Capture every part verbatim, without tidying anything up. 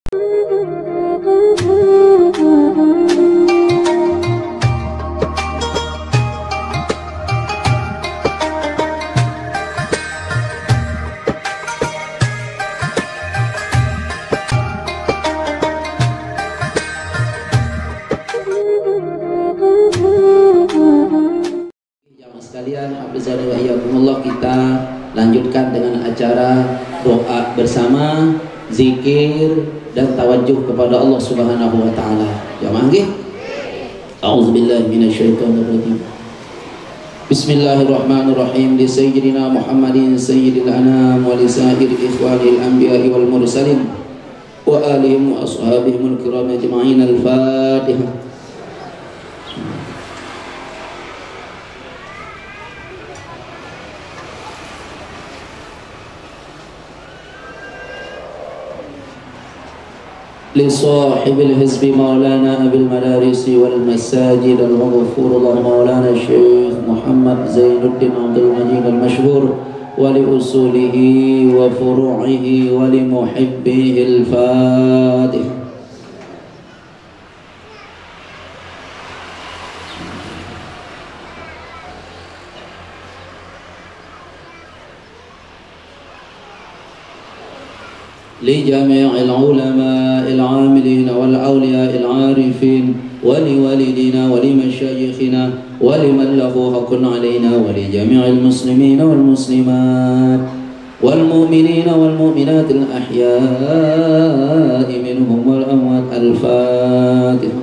Sekalian, Abduzani wa iyyakumullah, kita lanjutkan dengan acara doa bersama, zikir dan tawajuh kepada Allah Subhanahu wa taala. Jamaah nggih. A'udzubillahi minasyaitonir rajim. Bismillahirrahmanirrahim. Li sayyidina Muhammadin sayyidil anam wa li sa'iril ikhwanil anbiya'i wal mursalin wa alihim wa ashabihimul kiram ajma'in. Al-Fatihah. لصاحب الحزب مولانا أبي المدارس والمساجد المغفور الله مولانا الشيخ محمد زين الدين عبد المجيد المشهور ولأصوله وفروعه ولمحبيه. الفاتحة. لجميع العلماء العاملين والأولياء العارفين ولوالدينا ولمشايخنا ولمن له حق علينا ولجميع المسلمين والمسلمات والمؤمنين والمؤمنات الأحياء منهم والأموات. الفاتحة.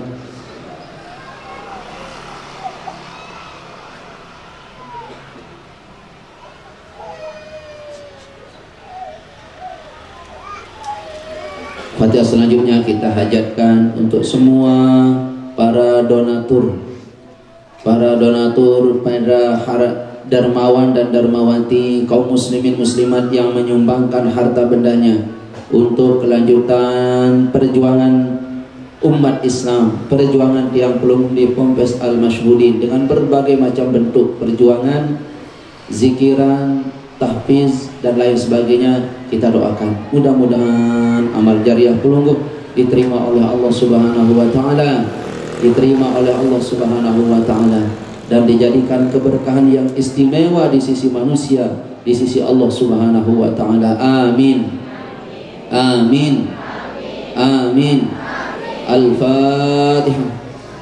Fatihah. Selanjutnya kita hajatkan untuk semua para donatur, para donatur, para dermawan dan dermawati, kaum muslimin muslimat yang menyumbangkan harta bendanya untuk kelanjutan perjuangan umat Islam, perjuangan yang belum di Ponpes Al-Masyhudin dengan berbagai macam bentuk perjuangan, zikiran, tahfiz dan lain sebagainya. Kita doakan mudah-mudahan amal jariah pelungguh diterima oleh Allah Subhanahu wa taala, diterima oleh Allah Subhanahu wa taala dan dijadikan keberkahan yang istimewa di sisi manusia, di sisi Allah Subhanahu wa taala. Amin. Amin. Amin. Al-Fatihah.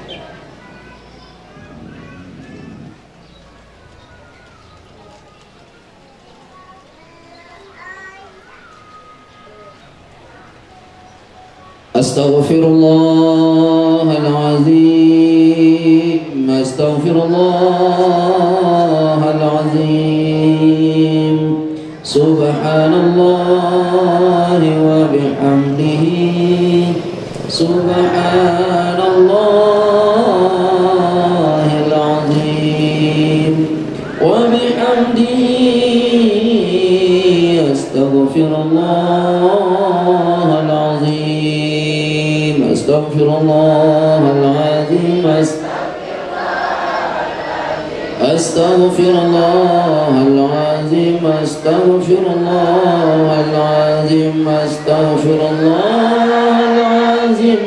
Astaghfirullahalazim, astaghfirullahalazim. Subhanallahi wa bihamdihi, subhanallahil azim wa bihamdihi, astaghfirullahal azim. Astaghfirullahaladzim, astaghfirullahaladzim, astaghfirullahaladzim, astaghfirullahaladzim,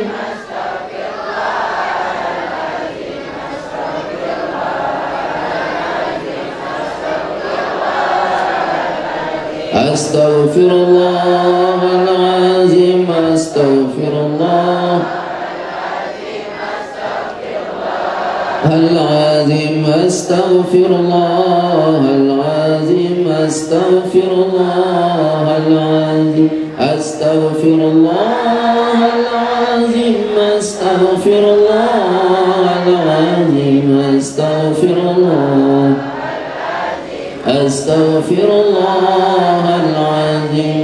astaghfirullahaladzim, astaghfirullah al-azim, astaghfirullah al-azim, astaghfirullah al-azim, astaghfirullah al-azim, astaghfirullah al-azim, astaghfirullah astaghfirullah al-azim,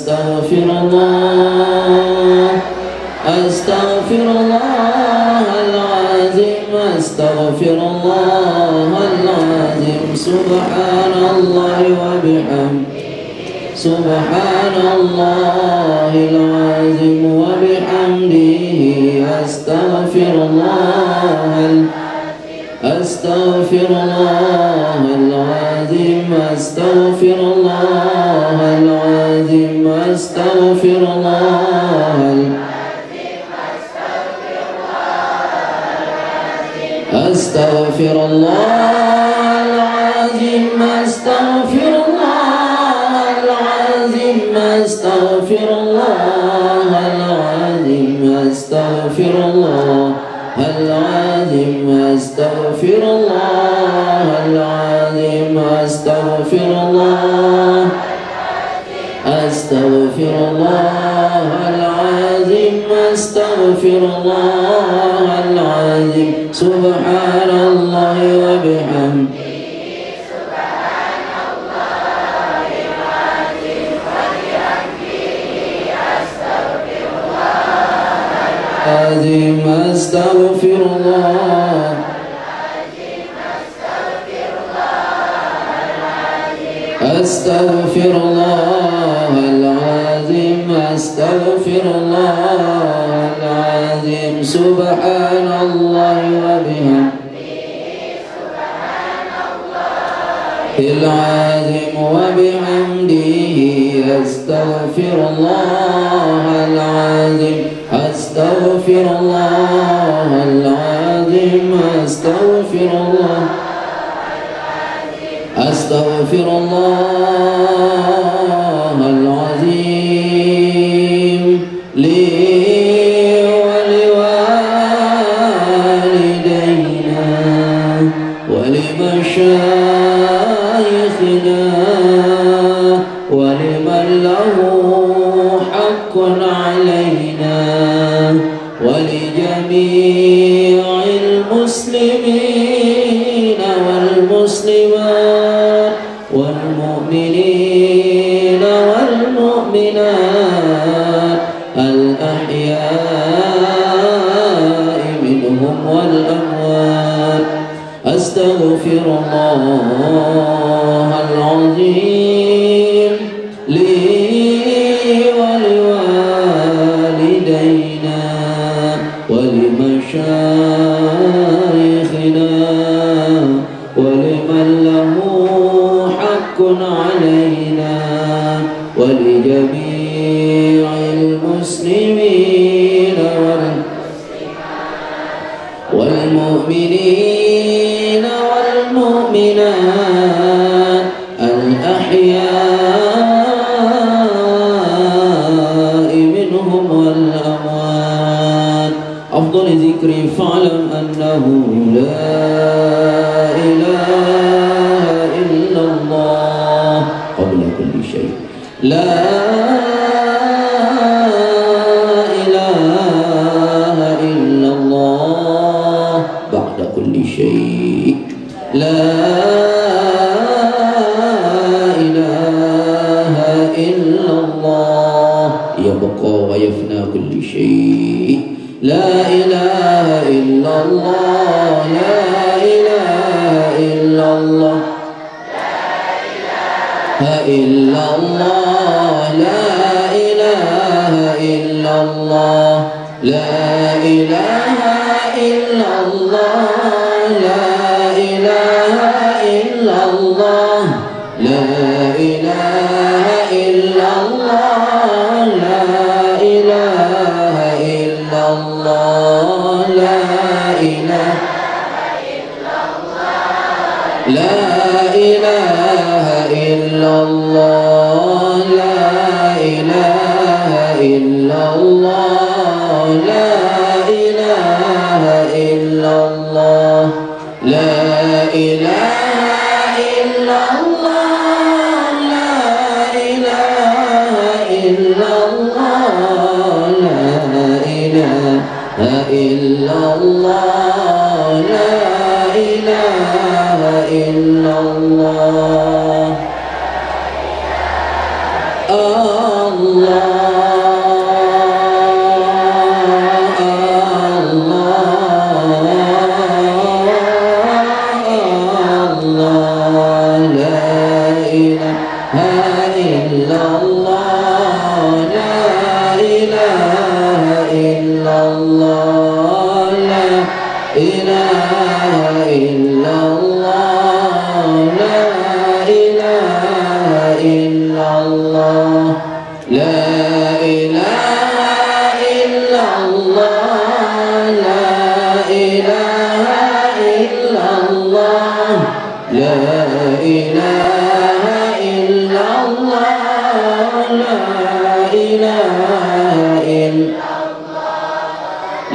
astaghfirullah astaghfirullah al-azim, astaghfirullah al-azim. Subhanallah wa bihamdihi, subhanallahil azim wa bihamdihi, astaghfirullah astaghfirullahal azim, astaghfirullahal azim, astaghfirullahal Astaghfirullahaladzim, astaghfirullahaladzim, astaghfirullahaladzim, astaghfirullahaladzim, astaghfirullahaladzim, astaghfirullah, astaghfirullahaladzim, astaghfirullahaladzim, subhanallah wa bihamdihi. Azim astaghfirullah, astaghfirullahaladzim, astaghfirullahaladzim, subhanallah wa bihamdihi, subhanallahil azim wa bihamdihi, astaghfirullahaladzim, astaghfirullahaladzim, astaghfirullah, astaghfirullahaladzim li wa liwalidayna wa limashayikhina wa liman lahu haqqun alayna wa li jami'il muslimin wal muslimat wal mu'minin wal mu'minat al ahya'i minhum wal amwat. Astaghfirullahal azim li wa liwalidayna wa limashayikhina wa liman lahu haqqun alayna wa li jami'il muslimin wal wal mu'minin wal mu'minat al ahya'i minhum wal amwat. Afdal zikri fa'lam annahu la ilaha illallah qabla kulli shay, la ilaha illallah ba'da kulli shay, la ilaha illallah yabqa wa yafna kulli shay, la ilaha illallah, la ilaha illallah, la illallah, la ilaha illallah, la ilaha illallah, la ilaha illallah, la ilaha illallah, la ilaha illallah, la ilaha la ilaha illallah, la ilaha illallah, la ilaha illallah, la ilaha illallah, la ilaha illallah, la ilaha illallah, la ilaha illallah. Allah ilaha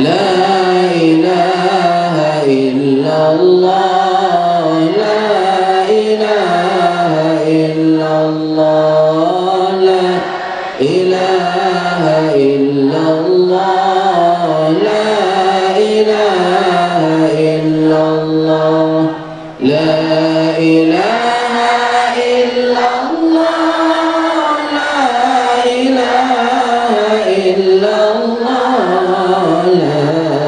La ilaha illallah, la ilaha illallah, la ilaha illallah, la ilaha illallah, la ilaha illallah, la ilaha illallah, la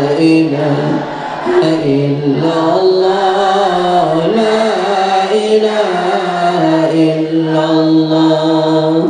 ilaha illallah, la ilaha illallah.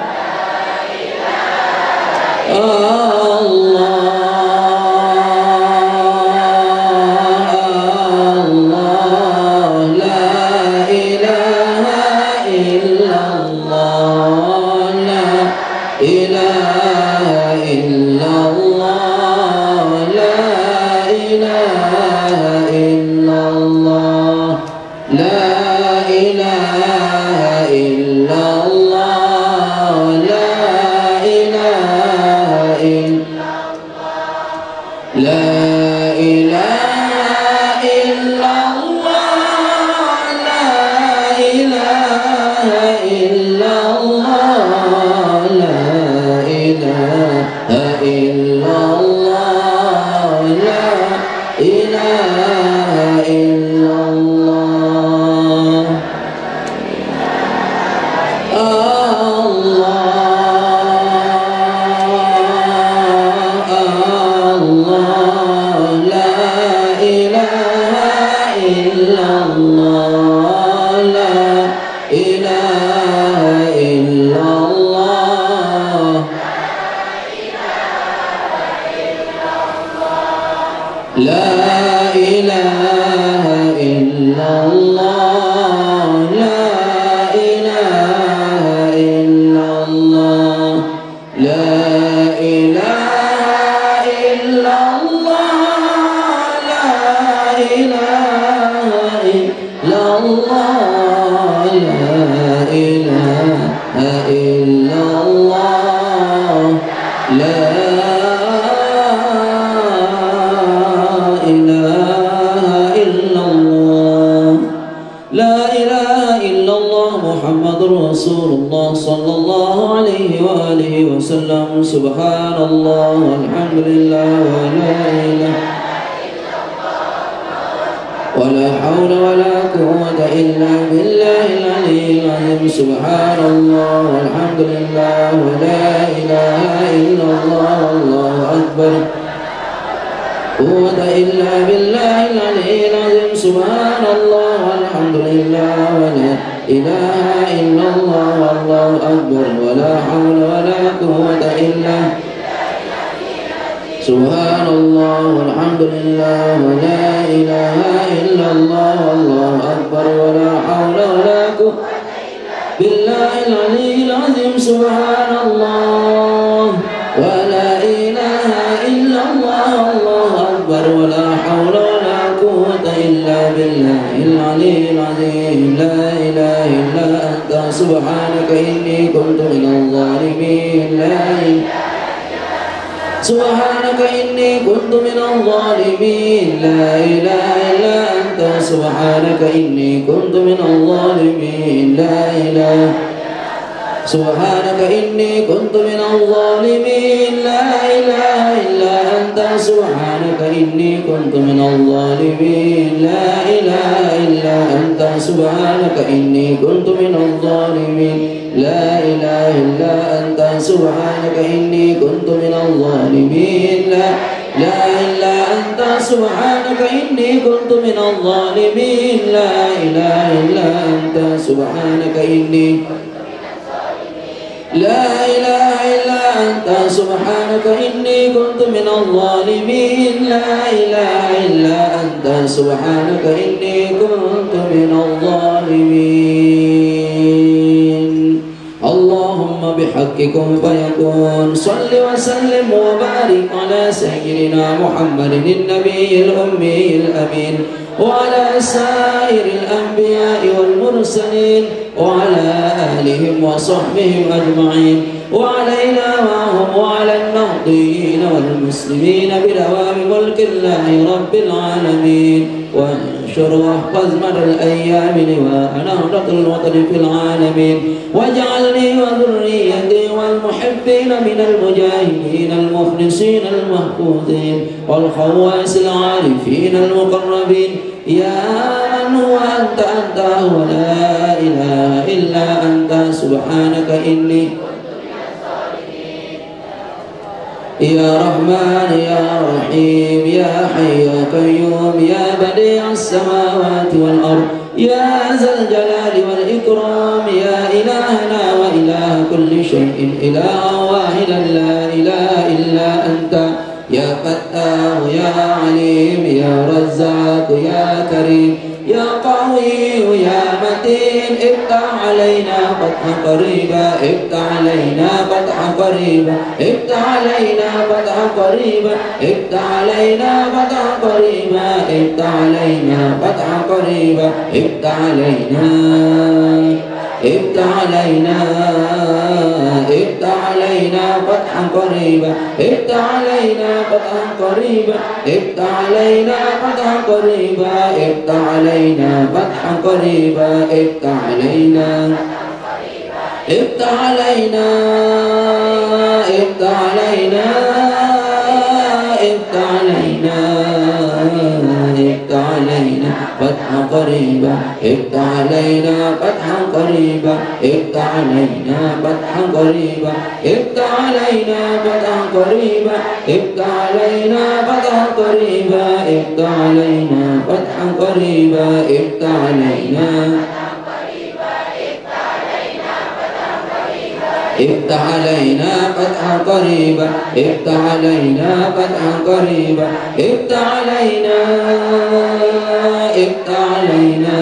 Subhanallah walhamdulillah wa la ilaha wa la hawla wa la quwwata illa billahil aliyyil azim. Subhanallah walhamdulillah wa la ilaha illallah wallahu akbar. Quwwata illa billahil aliyyil azim. Subhanallah walhamdulillah wa la ilaha illallah wallahu akbar wa la hawla wa la quwwata illa subhanallah walhamdulillah wa la ilaha illallah wallahu akbar wa la hawla wa la quwwata billahil aliyyil azim. Subhanallah wa la ilaha illallah wallahu akbar wa la hawla wa la quwwata illa billahil aliyyil azim. La ilaha illa anta subhanaka inni kuntu minadh dhalimin. La ilaha subhanaka inni kuntu minadh dhalimin. La ilaha illa anta subhanaka inni kuntu minadh dhalimin. La ilaha subhanaka inni kuntu minadh dhalimin. La ilaha illa anta subhanaka inni kuntu minadh dhalimin. La ilaha illa anta subhanaka inni kuntu minadh dhalimin. La ilaha illa anta subhanaka inni kuntu minadh dhalimin. La ilaha illa anta subhanaka inni kuntu minadh dhalimin. La ilaha illa anta subhanaka inni La ilaha illa anta subhanaka inni kuntu minadh dhalimin. La ilaha illa anta subhanaka inni kuntu minadh dhalimin. Allahumma bihaqi kun fayakun. Salli wa sallim wa barik ala sayyidina Muhammadin nabiyil ummiyil amin wa ala sairil anbiya'i wal mursalin wa ala alihim wa sahbihim ajma'in. وعلينا معهم وعلى المرضيين والمسلمين بدوام ملك الله رب العالمين. وانشر واحفظ مدى الأيام لواء نهضة الوطن في العالمين. واجعلني وذريتي والمحبين من المجاهدين المخلصين المحفوظين والخواس العارفين المقربين. يا من هو أنت أنت ولا إله إلا أنت سبحانك إني يا رحمن يا رحيم يا حي يا قيوم يا بديع السماوات والأرض يا ذا الجلال والإكرام يا إلهنا وإله كل شيء إله واحدا لا إله إلا أنت يا فتاح يا عليم يا رزاق يا كريم يا قوي يا متين افتح علينا فتحا قريبا افتح علينا فتحا قريبا افتح علينا فتحا قريبا افتح علينا فتحا قريبا افتح علينا فتحا قريبا افتح علينا افتح علينا افتح علينا فتحا قريبا افتح علينا فتحا قريبا افتح علينا فتحا قريبا افتح علينا فتحا قريبا افتح علينا افتح علينا افتح علينا افتح علينا افتح علينا فتحا قريبا افتح علينا فتحا قريبا افتح علينا فتحا قريبا افتح علينا فتحا قريبا افتح علينا فتحا قريبا افتح علينا فتحا قريبا افتح علينا افتح علينا فتحا قريبا افتح علينا فتحا قريبا افتح علينا افتح علينا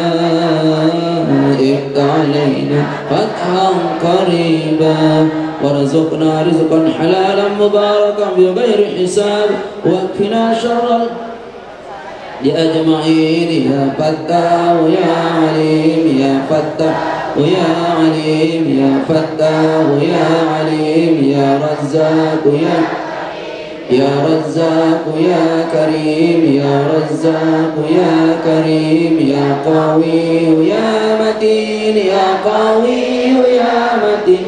افتح علينا فتحا قريبا وارزقنا رزقا حلالا مباركا بغير حساب واكفنا شر لأجمعين يا فتاح يا عليم يا فتاح ويا عليم يا فتاح يا عليم يا رزاق يا يا رزاق يا كريم يا رزاق يا كريم يا قوي يا متين يا قوي يا متين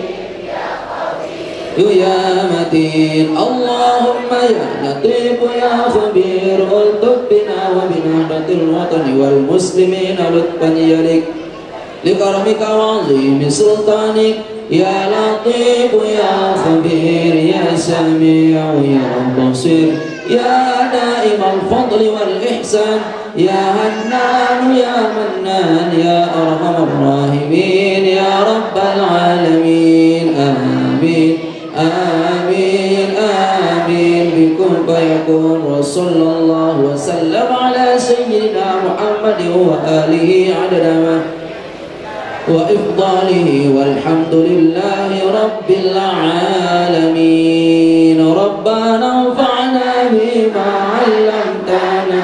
يا متين. اللهم يا لطيف يا خبير الطف بنا وبنهضة الوطن والمسلمين لطفا يليق لكرمك وعظيم سلطانك يا لطيف يا خبير يا سميع يا بصير يا دائم الفضل والإحسان يا هنان يا منان يا أرحم الراحمين يا رب العالمين. آمين آمين آمين بكم فيكون. وصلى الله وسلم على سيدنا محمد وآله عدد ما وإفضاله والحمد لله رب العالمين. ربنا انفعنا بما علمتنا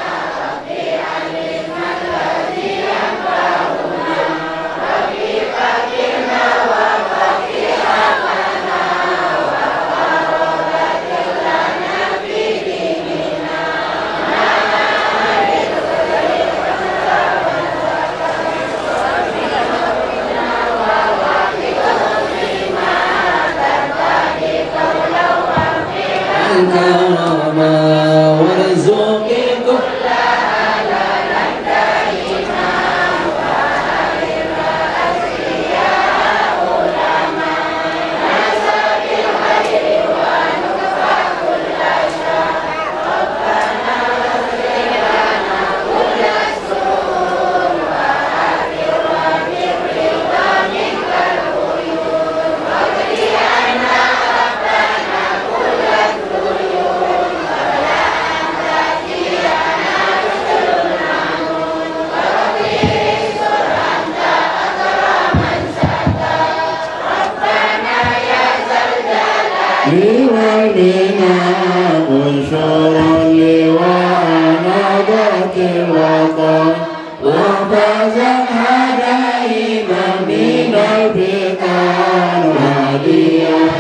كرما ورزقكم بنا بشرا لواءنا باطل الوطن وفازا هدائنا من البطان هاديا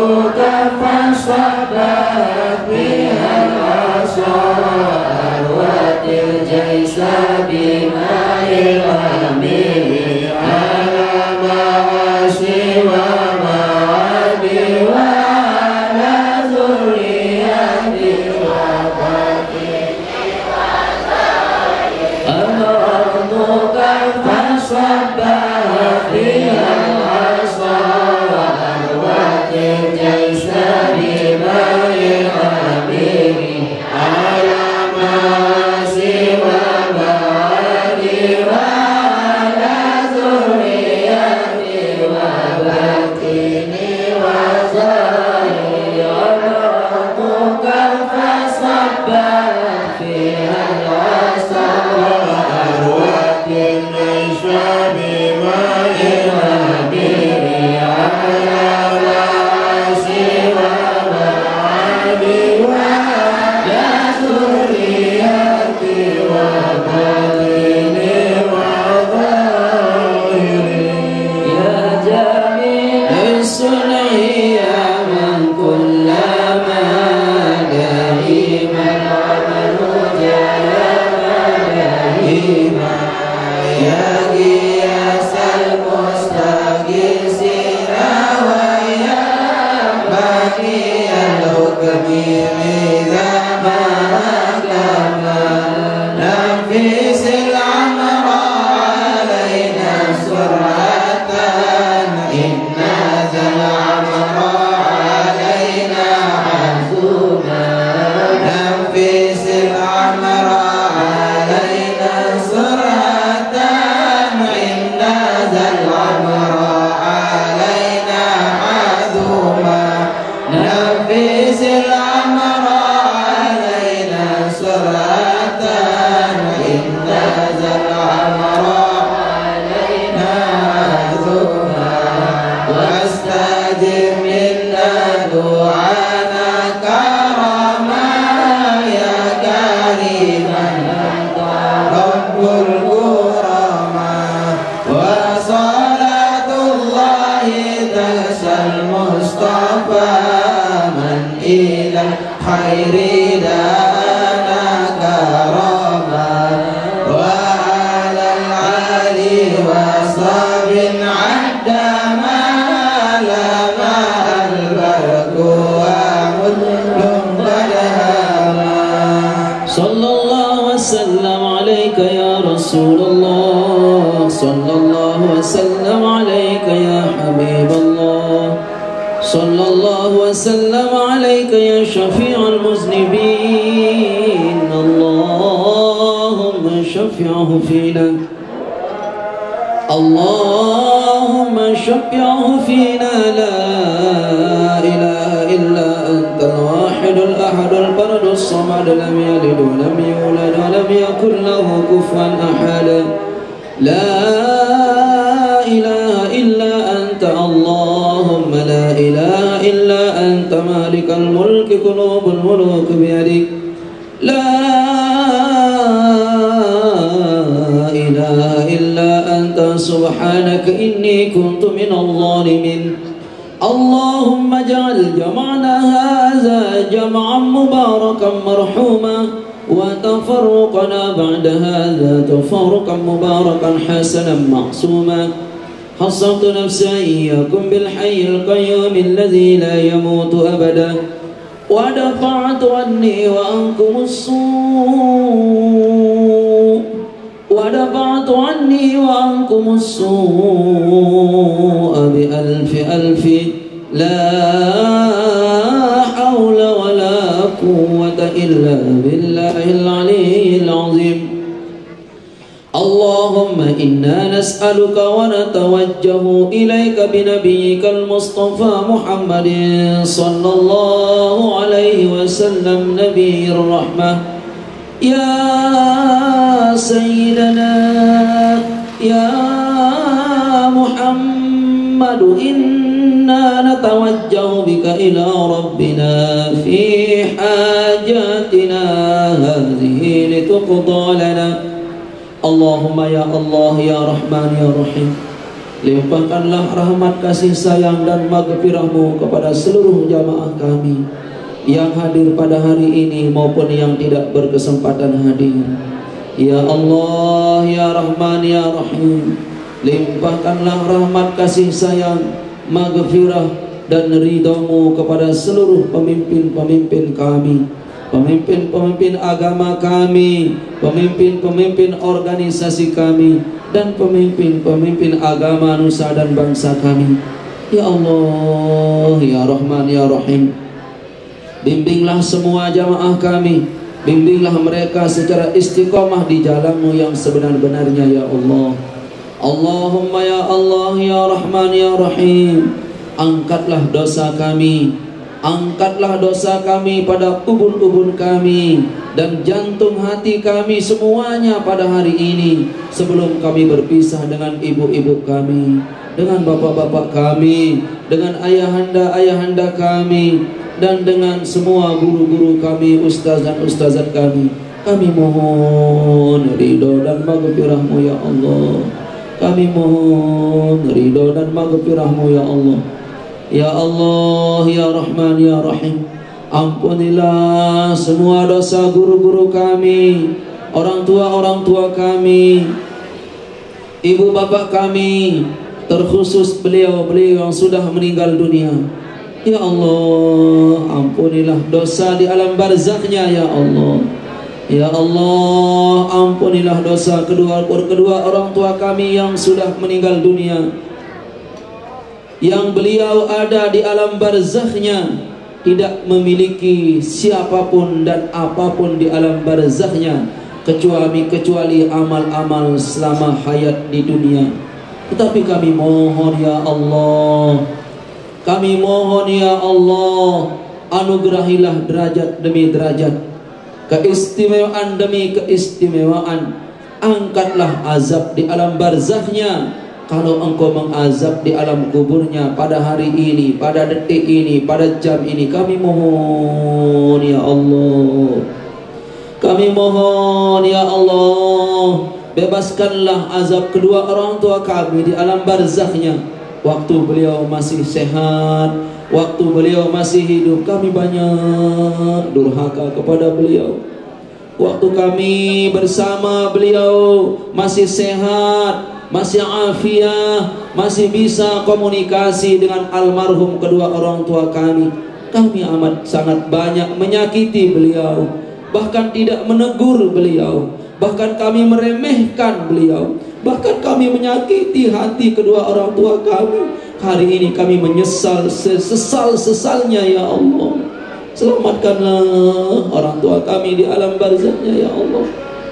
فصبت بها العصا أروت الجيش بماء الغميم على معاشي ومعاب وعلى ذريتي وبنين الأرض كيف صبت بها العصا أروت الجيش بماء الغميم على معاشي ومعاب وعلى ذريتي وبنين وزاري الأرض كيف صبت فيها العصا وأروت الجيش بماء الغميم على معاشي ومعاب وعلى ذريتي وبنين وظاهري يا جميل الصنع يا من كلما دائما عمل دائما يا قياس المستقيسين ويا باقي الحكم إذا ما كمل نفس الأمر علينا سرعة إن ذا الأمر علينا عزوما نفس الأمر علينا سرعة إن ذا الأمر علينا عزوما نفس الأمر علينا سرعة إن ذا الأمر علينا عزوما واستجب منا دعانا كرما يا كريما أنت رب الكرماء وصلاة الله تنسى المصطفى من إلى الخير دانا كرما وعلى العالي وصحب عد ما لما البرك ومذل قدما صلى الله وسلم عليك يا رسول الله صلى الله وسلم عليك يا حبيب الله صلى الله وسلم عليك يا شفيع المذنبين اللهم شفعه فينا اللهم شفعه فينا لا إله إلا أنت الواحد الأحد الفرد الصمد لم يلد ولم يولد ولم يكن له كفوا أحد لا إله إلا أنت اللهم لا إله إلا أنت مالك الملك قلوب الملوك بيدك لا إله إلا أنت سبحانك إني كنت من الظالمين اللهم اجعل جمعنا هذا جمعا مباركا مرحوما وتفرقنا بعد هذا تفرقا مباركا حسنا معصوما حصنت نفسي إياكم بالحي القيوم الذي لا يموت أبدا ودفعت عني وعنكم السوء ودفعت عني وعنكم السوء بألف ألف لا حول ولا قوة إلا بالله العلي العظيم اللهم إنا نسألك ونتوجه إليك بنبيك المصطفى محمد صلى الله عليه وسلم نبي الرحمة يا سيدنا يا محمد إنا نتوجه بك إلى ربنا في حاجاتنا هذه لتقضى لنا اللهم يا الله يا رحمن يا رحيم Limpahkanlah rahmat kasih sayang dan maghfirah-Mu kepada seluruh jamaah kami yang hadir pada hari ini maupun yang tidak berkesempatan hadir. Ya Allah, Ya Rahman, Ya Rahim, limpahkanlah rahmat kasih sayang, maghfirah dan ridha-Mu kepada seluruh pemimpin-pemimpin kami, pemimpin-pemimpin agama kami, pemimpin-pemimpin organisasi kami, dan pemimpin-pemimpin agama nusa dan bangsa kami. Ya Allah, Ya Rahman, Ya Rahim, bimbinglah semua jamaah kami, bimbinglah mereka secara istiqomah di jalan-Mu yang sebenar-benarnya, Ya Allah. Allahumma ya Allah, Ya Rahman, Ya Rahim, angkatlah dosa kami, angkatlah dosa kami pada ubun-ubun kami dan jantung hati kami semuanya pada hari ini, sebelum kami berpisah dengan ibu-ibu kami, dengan bapak-bapak kami, dengan ayahanda-ayahanda kami, dan dengan semua guru-guru kami, ustaz dan ustazat kami. Kami mohon ridho dan maghfirah-Mu, Ya Allah. Kami mohon ridho dan maghfirah-Mu, Ya Allah. Ya Allah, Ya Rahman, Ya Rahim, ampunilah semua dosa guru-guru kami, orang tua-orang tua kami, ibu bapak kami, terkhusus beliau-beliau yang sudah meninggal dunia. Ya Allah, ampunilah dosa di alam barzakhnya, Ya Allah. Ya Allah, ampunilah dosa kedua kedua orang tua kami yang sudah meninggal dunia, yang beliau ada di alam barzakhnya, tidak memiliki siapapun dan apapun di alam barzakhnya kecuali kecuali amal-amal selama hayat di dunia. Tetapi kami mohon, Ya Allah, kami mohon, Ya Allah, anugerahilah derajat demi derajat, keistimewaan demi keistimewaan. Angkatlah azab di alam barzakhnya kalau Engkau mengazab di alam kuburnya pada hari ini, pada detik ini, pada jam ini. Kami mohon, Ya Allah, kami mohon, Ya Allah, bebaskanlah azab kedua orang tua kami di alam barzakhnya. Waktu beliau masih sehat, waktu beliau masih hidup, kami banyak durhaka kepada beliau. Waktu kami bersama beliau masih sehat, masih afiah, masih bisa komunikasi dengan almarhum kedua orang tua kami, kami amat sangat banyak menyakiti beliau, bahkan tidak menegur beliau, bahkan kami meremehkan beliau, bahkan kami menyakiti hati kedua orang tua kami. Hari ini kami menyesal sesal-sesalnya, Ya Allah. Selamatkanlah orang tua kami di alam barzakhnya, Ya Allah.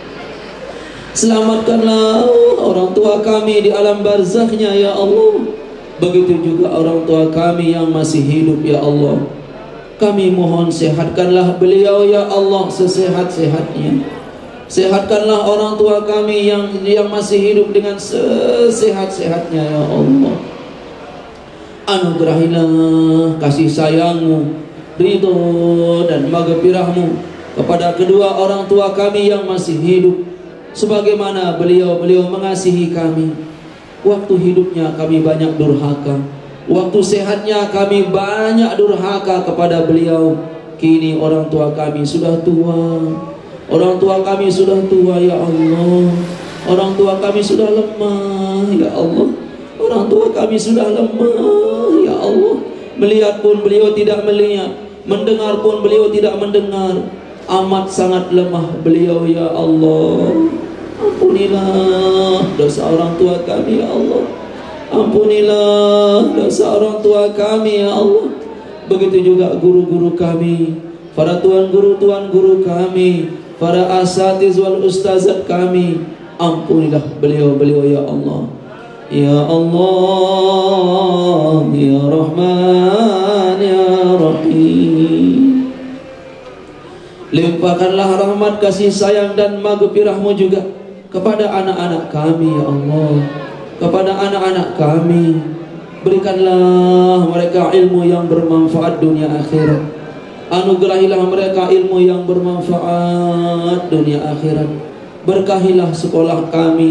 Selamatkanlah orang tua kami di alam barzakhnya, Ya Allah. Begitu juga orang tua kami yang masih hidup, Ya Allah. Kami mohon sehatkanlah beliau, Ya Allah, sesehat-sehatnya. Sehatkanlah orang tua kami yang yang masih hidup dengan sesehat-sehatnya, Ya Allah. Anugerahilah kasih sayang-Mu, ridho dan maghfirah-Mu kepada kedua orang tua kami yang masih hidup, sebagaimana beliau-beliau mengasihi kami. Waktu hidupnya kami banyak durhaka, waktu sehatnya kami banyak durhaka kepada beliau. Kini orang tua kami sudah tua, orang tua kami sudah tua, Ya Allah. Orang tua kami sudah lemah, Ya Allah. Orang tua kami sudah lemah, Ya Allah. Melihat pun beliau tidak melihat, mendengar pun beliau tidak mendengar. Amat sangat lemah beliau, Ya Allah. Ampunilah dosa orang tua kami, Ya Allah. Ampunilah dosa orang tua kami, Ya Allah. Begitu juga guru-guru kami, para tuan guru, tuan guru kami, para asatiz wal ustazat kami. Ampunilah beliau-beliau, Ya Allah. Ya Allah, Ya Rahman, Ya Rahim, limpahkanlah rahmat kasih sayang dan maghfirah-Mu juga kepada anak-anak kami, Ya Allah. Kepada anak-anak kami, berikanlah mereka ilmu yang bermanfaat dunia akhirat. Anugerahilah mereka ilmu yang bermanfaat dunia akhirat. Berkahilah sekolah kami,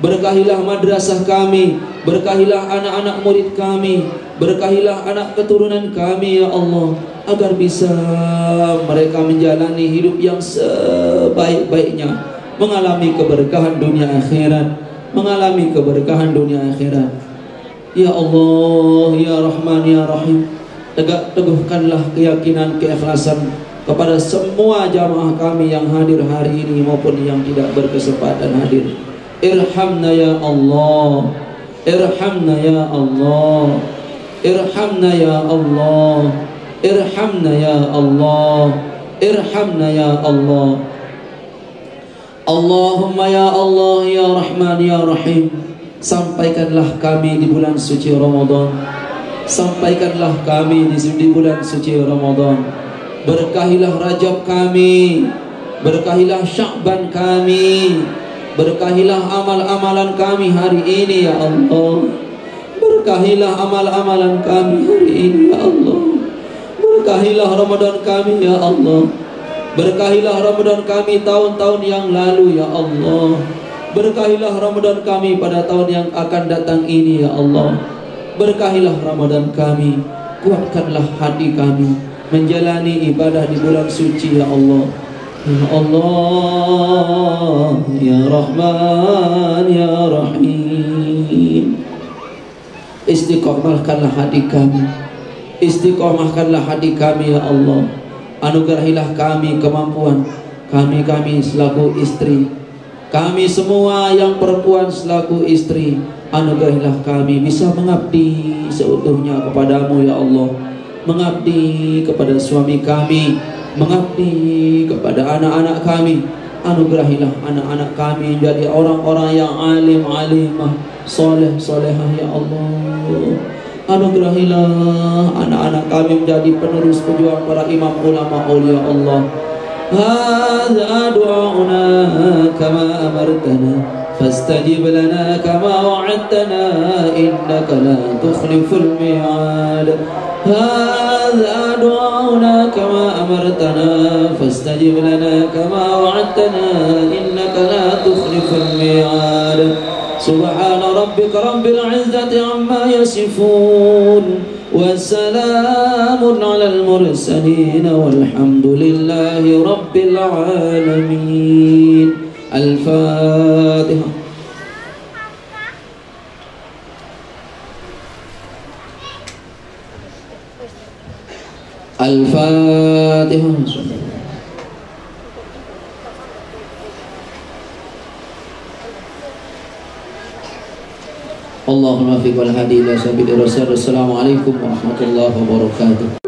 Berkahilah madrasah kami, berkahilah anak-anak murid kami, berkahilah anak keturunan kami ya Allah, agar bisa mereka menjalani hidup yang sebaik-baiknya, mengalami keberkahan dunia akhirat, mengalami keberkahan dunia akhirat. Ya Allah, ya Rahman, ya Rahim, tegak teguhkanlah keyakinan, keikhlasan kepada semua jamaah kami yang hadir hari ini maupun yang tidak berkesempatan hadir. Irhamna ya Allah, irhamna ya Allah, irhamna ya Allah, irhamna ya Allah, irhamna ya Allah. Allahumma ya Allah, ya Rahman, ya Rahim, sampaikanlah kami di bulan suci Ramadan, sampaikanlah kami di bulan suci Ramadan. Berkahilah Rajab kami, berkahilah Sya'ban kami, berkahilah amal-amalan kami hari ini ya Allah. Berkahilah amal-amalan kami hari ini ya Allah. Berkahilah Ramadan kami ya Allah. Berkahilah Ramadan kami tahun-tahun yang lalu ya Allah. Berkahilah Ramadan kami pada tahun yang akan datang ini ya Allah. Berkahilah Ramadan kami, kuatkanlah hati kami menjalani ibadah di bulan suci ya Allah. Ya Allah, ya Rahman, ya Rahim, istiqomahkanlah hati kami, istiqomahkanlah hati kami ya Allah. Anugerahilah kami kemampuan, kami-kami selaku istri, kami semua yang perempuan selaku istri, anugerahilah kami bisa mengabdi seutuhnya kepadamu ya Allah, mengabdi kepada suami kami, mengabdi kepada anak-anak kami. Anugerahilah anak-anak kami jadi orang-orang yang alim, alimah, soleh, solehah ya Allah. Anugerahilah anak-anak kami menjadi penerus pejuang para imam ulama aulia Allah. Hadza du'auna kama amartana fastajib lana kama wa'adtana innaka la tukhliful mi'ad. Hadza du'auna kama amartana fastajib lana kama wa'adtana innaka la tukhliful mi'ad. Subhana rabbika rabbil izzati amma yasifun wa salamun alal mursalin walhamdulillahi rabbil alamin. Al-Fatihah. Al-Fatihah. Allahumma fiqh wal hadi ila sabili rasul. Assalamualaikum warahmatullahi wabarakatuh.